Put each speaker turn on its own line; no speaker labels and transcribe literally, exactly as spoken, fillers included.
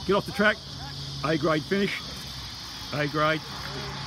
Get off the track. A grade finish. A grade.